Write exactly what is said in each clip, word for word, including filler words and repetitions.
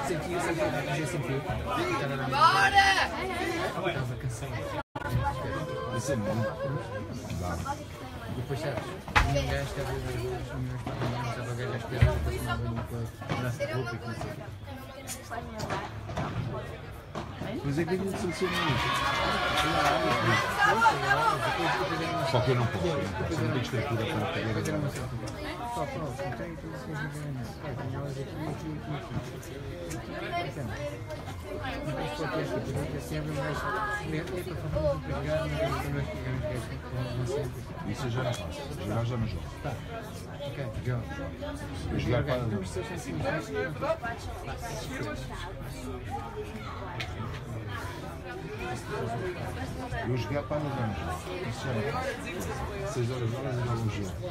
Senti, eu senti, eu senti. Bora! Estava cansado. Isso é muito. Depois sabes, um gajo estava a ver os meus pais, estava a gajo a esperar para tomar banho com o braço de roupa e coisa. Mas é que aquilo funciona muito. Só que eu não posso. Você não tem estrutura para poder. Só pronto, não tem tudo assim de ganhar. Elas aqui, aqui, aqui, aqui. Mas qualquer tipo de sempre mais lento para fazer pegar, mas também ficamos gajos com Isso eu já não faço. Jogar já não jogo. Tá. Ok, jogo. Eu jogar para. Eu jogar para não vamos. Isso já não faço. seis horas horas eu jogo um jogo.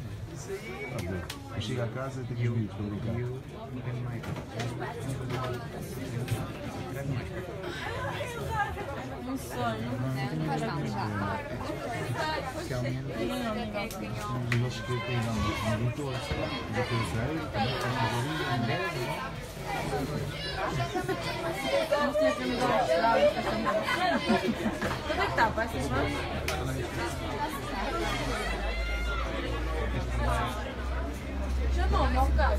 Eu chego a casa e tenho que ir para brincar. Um sonho. E eles que têm um doutor, um doutor sério, também faz uma bolinha. Vamos ter que me dar um sinal e fazer uma. Onde é que está? Vai ser só? Chamou-me ao carro.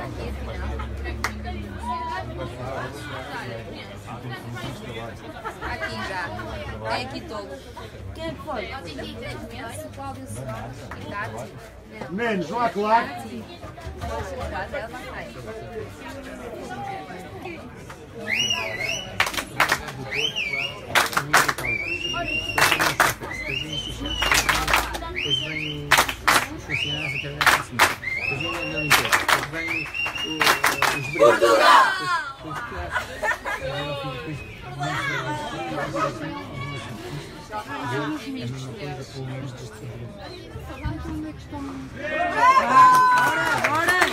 Aqui já. É aqui todo. Quem é que foi? Menos, não há claro. Ela vai. Depois vem os funcionários da internet assim. Depois vem a limpeza. Depois vem os brilhos. Portugal! Bora!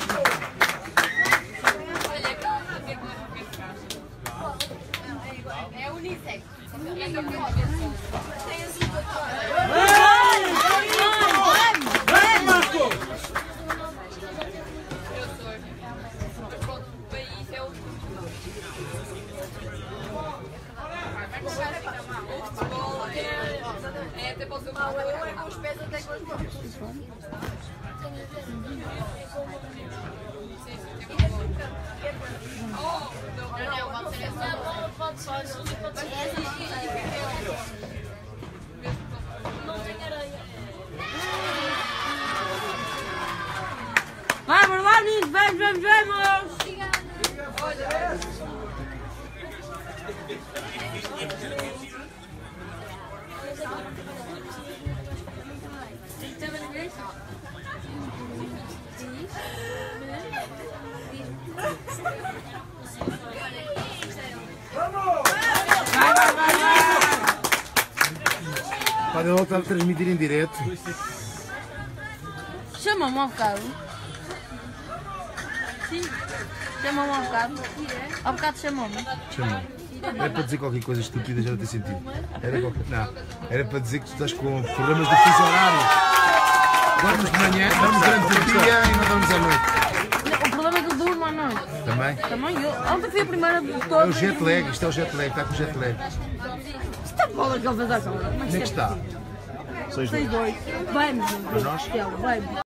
É unissex. É, até pode ser uma aula, eu é com os pés até com as mãos. Não, não, pode ser essa. Pode só, pode ser não tem areia. Vamos lá, meninos! Vamos, vamos, vamos! Podem voltar a transmitir em direto. Chamam-me ao bocado. Sim. Chamam-me ao bocado. Ao bocado chamam-me. Chamou. Era para dizer qualquer coisa estúpida, já não tem sentido. Era qualquer... Não. Era para dizer que tu estás com problemas de fuso horário. Dormes de manhã, dormes durante o dia e não dormes à noite. O problema é que eu durmo à noite. Também? Também eu. Ontem fui a primeira de É todas. o jet lag, isto é o jet lag, está com o jet lag. Isto é bola que ele fez agora. Onde é que está? seis dois. Vamos, Para nós? vamos.